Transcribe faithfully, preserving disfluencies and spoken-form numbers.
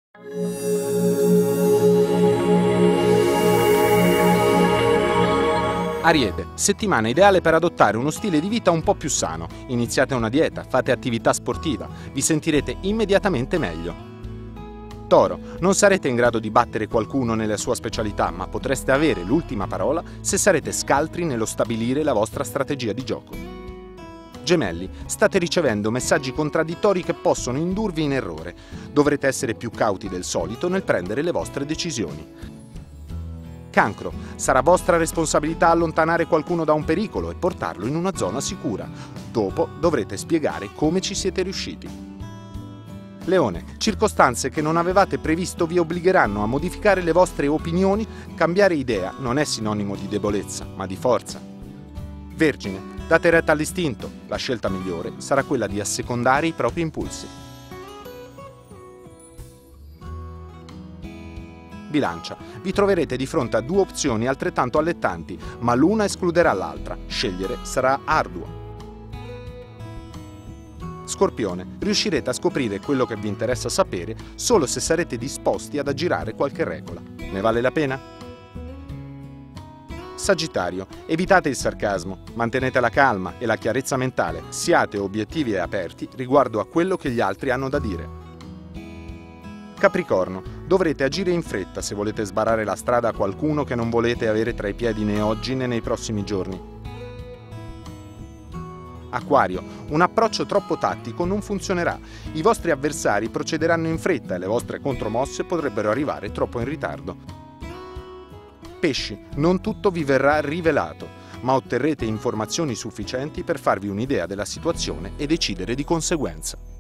Ariete, settimana ideale per adottare uno stile di vita un po' più sano. Iniziate una dieta, fate attività sportiva, vi sentirete immediatamente meglio. Toro, non sarete in grado di battere qualcuno nella sua specialità, ma potreste avere l'ultima parola se sarete scaltri nello stabilire la vostra strategia di gioco. Gemelli, state ricevendo messaggi contraddittori che possono indurvi in errore. Dovrete essere più cauti del solito nel prendere le vostre decisioni. Cancro, sarà vostra responsabilità allontanare qualcuno da un pericolo e portarlo in una zona sicura. Dopo dovrete spiegare come ci siete riusciti. Leone, circostanze che non avevate previsto vi obbligheranno a modificare le vostre opinioni. Cambiare idea non è sinonimo di debolezza, ma di forza. Vergine, date retta all'istinto. La scelta migliore sarà quella di assecondare i propri impulsi. Bilancia, vi troverete di fronte a due opzioni altrettanto allettanti, ma l'una escluderà l'altra. Scegliere sarà arduo. Scorpione, riuscirete a scoprire quello che vi interessa sapere solo se sarete disposti ad aggirare qualche regola. Ne vale la pena? Sagittario, evitate il sarcasmo, mantenete la calma e la chiarezza mentale, siate obiettivi e aperti riguardo a quello che gli altri hanno da dire. Capricorno, dovrete agire in fretta se volete sbarrare la strada a qualcuno che non volete avere tra i piedi né oggi né nei prossimi giorni. Acquario, un approccio troppo tattico non funzionerà. I vostri avversari procederanno in fretta e le vostre contromosse potrebbero arrivare troppo in ritardo. Pesci, non tutto vi verrà rivelato, ma otterrete informazioni sufficienti per farvi un'idea della situazione e decidere di conseguenza.